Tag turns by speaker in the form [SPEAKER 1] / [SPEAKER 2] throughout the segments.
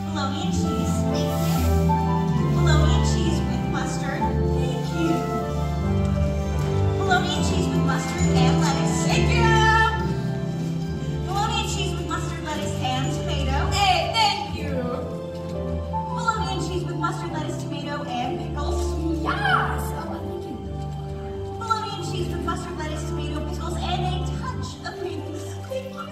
[SPEAKER 1] Bologna and cheese. Thank you. Bologna and cheese with mustard. Thank you. Bologna and cheese with mustard and lettuce. Thank you. Bologna and cheese with mustard, lettuce, and tomato. Hey, thank you. Bologna and cheese with mustard, lettuce, tomato, and pickles. Yes. Bologna and cheese with mustard, lettuce, tomato, pickles, and a touch of mayonnaise. Thank you.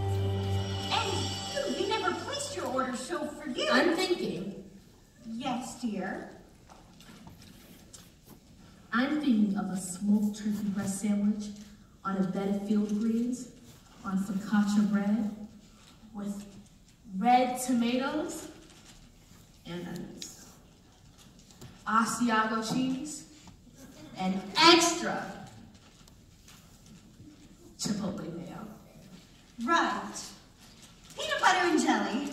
[SPEAKER 1] And you never placed your order, so forgive.
[SPEAKER 2] I'm thinking.
[SPEAKER 1] Yes, dear.
[SPEAKER 2] I'm thinking of a smoked turkey breast sandwich on a bed of field greens, on focaccia bread, with red tomatoes and onions, Asiago cheese, and extra chipotle mayo.
[SPEAKER 1] Right. Peanut butter and jelly.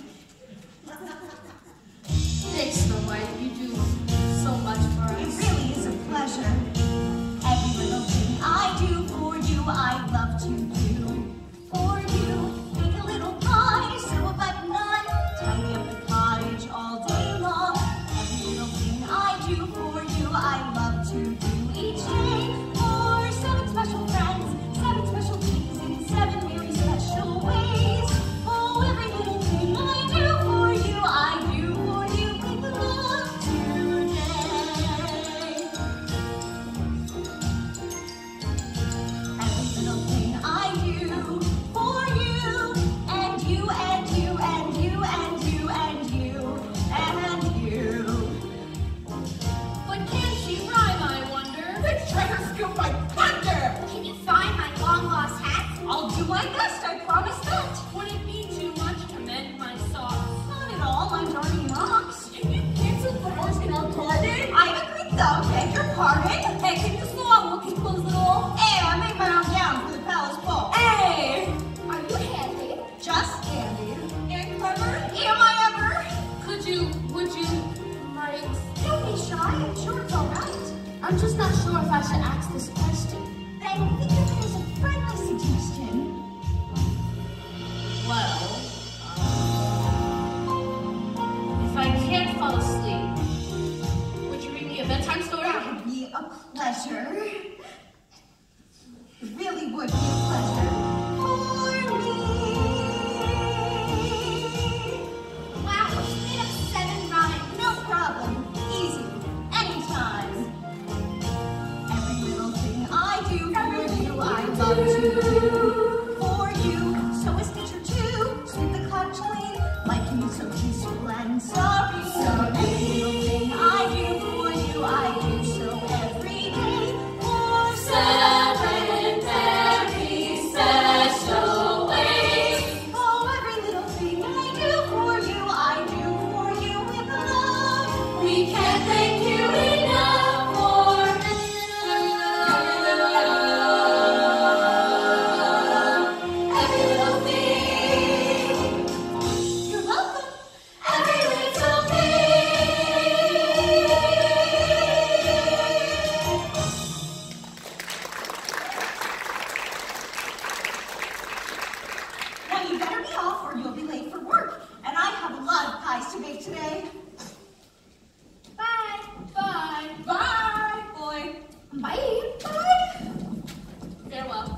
[SPEAKER 2] Thanks, Snow White. You do so much for us.
[SPEAKER 1] It really is a pleasure. Every little thing I do for you, I love to do for you. Make a little pie, sew a button on, tidy up the cottage all day long. Every little thing I do for you, I love to do each day. For 7 special friends, 7 special things in 7 very special ways. Oh, every little thing I do for you, I do for you with love today. Every little thing I do for you, and you, and you, and you, and you, and you, and you.
[SPEAKER 3] But can she rhyme, I wonder?
[SPEAKER 1] The treasure scoop by thunder!
[SPEAKER 3] Can you find my long-lost hat?
[SPEAKER 1] I'll do my best, I promise that.
[SPEAKER 3] Would it be too much to mend my socks?
[SPEAKER 1] Not at all, my darling rocks.
[SPEAKER 3] Can you cancel flowers in our garden?
[SPEAKER 1] I agreed though, beg your pardon.
[SPEAKER 3] Hey, can you slow up looking close at all?
[SPEAKER 1] Hey, I made my own gown for the palace ball.
[SPEAKER 3] Hey! Are you handy?
[SPEAKER 1] Just handy.
[SPEAKER 3] And clever?
[SPEAKER 1] Am I ever?
[SPEAKER 3] Would you, like...
[SPEAKER 1] Don't be shy, I'm sure it's all right.
[SPEAKER 2] I'm just not sure if I should ask this question.
[SPEAKER 1] Then think of it as a friendly suggestion.
[SPEAKER 2] Well, if I can't fall asleep, would you read me a bedtime story?
[SPEAKER 1] That would be a pleasure. It really would be a pleasure. For me.
[SPEAKER 3] Wow, she made up 7 rhymes.
[SPEAKER 1] No problem. Easy. Anytime. Every little thing I do for you, I love to do for you. So is nature too. Sweep the cottage lane, like you so peaceful and sorry. Every little thing I do for you, I do so every day. For 7 very special ways. Oh, every little thing I do for you, I do for you with love. We can't thank you enough for every little thing. You're welcome. Every little thing. Now you better be off or you'll be late for work. And I have a lot of pies to make today.
[SPEAKER 3] Bye. Bye.
[SPEAKER 1] Bye, boy.
[SPEAKER 3] Bye.
[SPEAKER 1] Bye.
[SPEAKER 3] Farewell.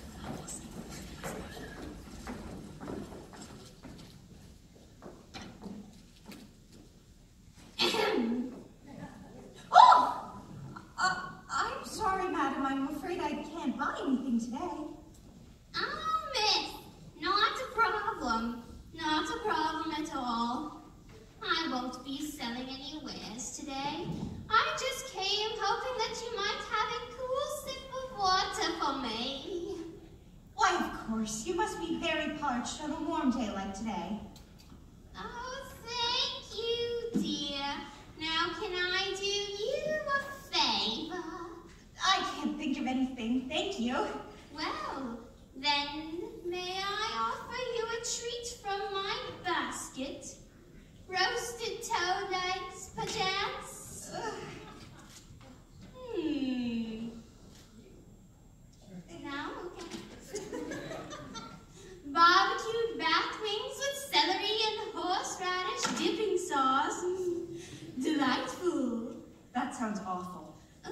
[SPEAKER 1] Oh! I'm sorry, madam. I'm afraid I can't buy anything today.
[SPEAKER 4] Oh, miss, not a problem. Not a problem at all. I won't be selling any wares today. I just came hoping that you might have a cool sip of water for me.
[SPEAKER 1] Why, of course. You must be very parched on a warm day like today.
[SPEAKER 4] Oh, thank you, dear. Now can I do you a favor?
[SPEAKER 1] I can't think of anything. Thank you.
[SPEAKER 4] Well, then may I offer you a treat from my basket? Roasted toad eggs, perchance? Now, barbecued bat wings with celery and horseradish,
[SPEAKER 1] sounds awful.
[SPEAKER 4] Oh,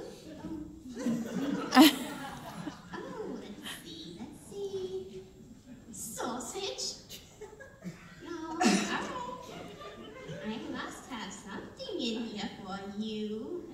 [SPEAKER 4] let's see. Sausage? No, alright. I must have something in here for you.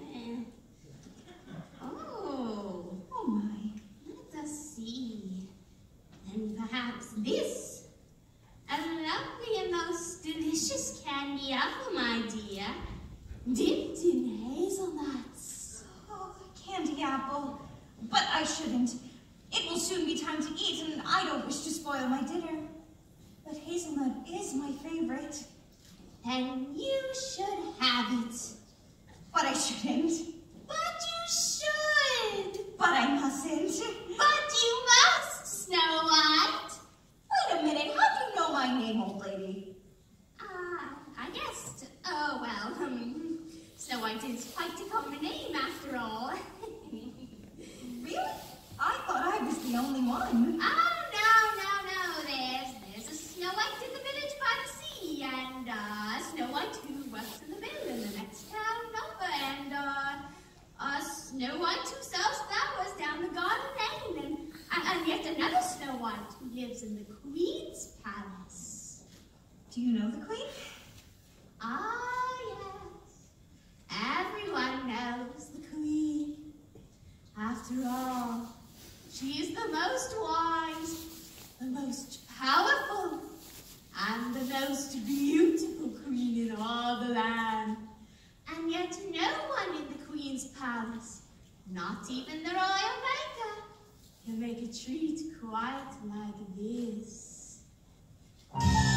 [SPEAKER 4] Oh my. Let us see. And perhaps this. A lovely and most delicious candy apple, my dear. Dipped in hazelnuts.
[SPEAKER 1] Oh, candy apple. But I shouldn't. It will soon be time to eat, and I don't wish to spoil my dinner. But hazelnut is my favorite.
[SPEAKER 4] Then you should have it.
[SPEAKER 1] But I shouldn't.
[SPEAKER 4] But you should.
[SPEAKER 1] But I mustn't.
[SPEAKER 4] But you must, Snow White.
[SPEAKER 1] Wait a minute, how do you know my name, old lady?
[SPEAKER 4] I guessed. Oh, well, Snow White is quite a common name after all.
[SPEAKER 1] Really? I thought I was the only one.
[SPEAKER 4] Oh, no. There's a Snow White in the village by the sea, and Snow White who works in the mill in the next town over, and Snow White who sells flowers down the garden lane, and yet another Snow White who lives in the Queen's palace.
[SPEAKER 1] Do you know the Queen?
[SPEAKER 4] Ah, yes. Everyone knows the Queen. After all, she is the most wise, the most powerful, and the most beautiful queen in all the land. And yet no one in the Queen's palace, not even the royal baker, can make a treat quite like this.